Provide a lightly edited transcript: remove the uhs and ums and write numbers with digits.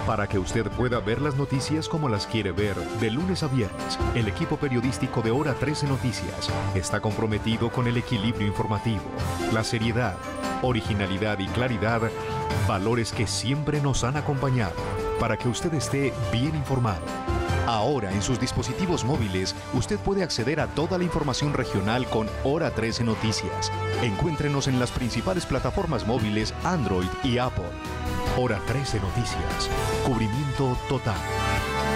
Para que usted pueda ver las noticias como las quiere ver, de lunes a viernes, el equipo periodístico de Hora 13 Noticias está comprometido con el equilibrio informativo, la seriedad, originalidad y claridad, valores que siempre nos han acompañado, para que usted esté bien informado. Ahora en sus dispositivos móviles usted puede acceder a toda la información regional con Hora 13 Noticias. Encuéntrenos en las principales plataformas móviles Android y Apple. Hora 13 Noticias. Cubrimiento total.